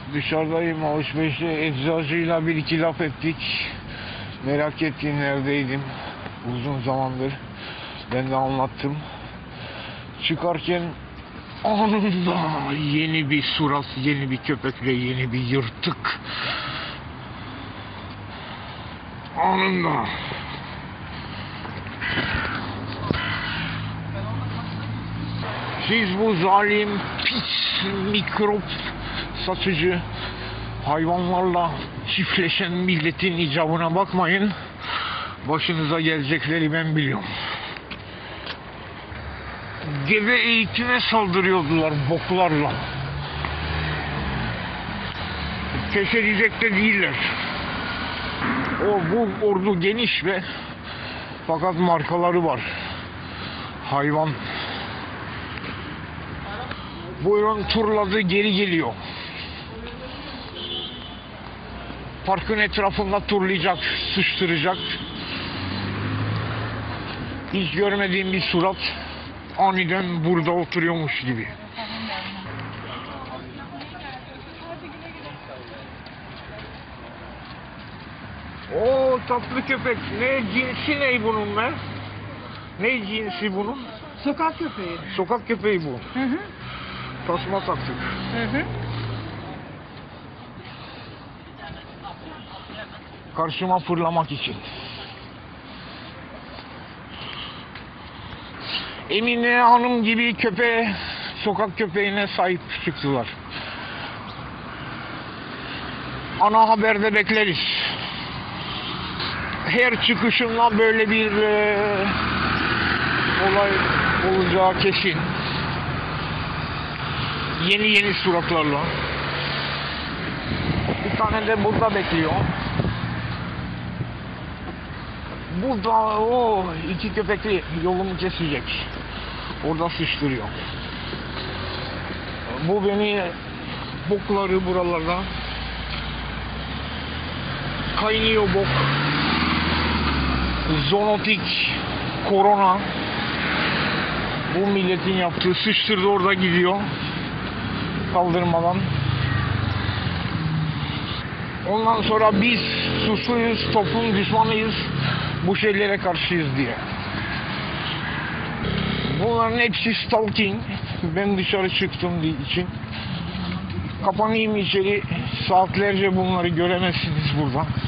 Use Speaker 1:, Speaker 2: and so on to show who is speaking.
Speaker 1: Dışarıdayım, alışverişte eczacıyla bir iki laf ettik. Merak ettiğin neredeydim uzun zamandır. Ben de anlattım. Çıkarken anında yeni bir surat, yeni bir köpekle yeni bir yırtık. Anında. Siz bu zalim, pis, mikrop satıcı hayvanlarla çiftleşen milletin icabına bakmayın. Başınıza gelecekleri ben biliyorum. Gebe eğitime saldırıyordular boklarla. Keşedecek de değiller. Bu ordu geniş ve fakat markaları var. Hayvan. Buyurun, turladı, geri geliyor. Parkın etrafında turlayacak, sıçtıracak. Hiç görmediğim bir surat aniden burada oturuyormuş gibi. Oo, tatlı köpek. Ne cinsi, ne bunun be? Ne cinsi bunun?
Speaker 2: Sokak köpeği.
Speaker 1: Sokak köpeği bu.
Speaker 2: Hı hı.
Speaker 1: Tasma taktık.
Speaker 2: Hı hı.
Speaker 1: Karşıma fırlamak için. Emine Hanım gibi köpeğe, sokak köpeğine sahip çıktılar. Ana haberde bekleriz. Her çıkışımla böyle bir olay olacağı kesin. Yeni suratlarla. Bir tane de burada bekliyor. Burada o iki köpekli yolumu kesecek. Orada sıçtırıyor. Bu beni bokları buralarda. Kaynıyor bok. Zoonotik, korona. Bu milletin yaptığı, sıçtırdı, orada gidiyor. Kaldırmadan. Ondan sonra biz suçluyuz, toplum düşmanıyız, bu şeylere karşıyız diye. Bunların hepsi stalking. Ben dışarı çıktım için. Kapanayım içeri, saatlerce bunları göremezsiniz burada.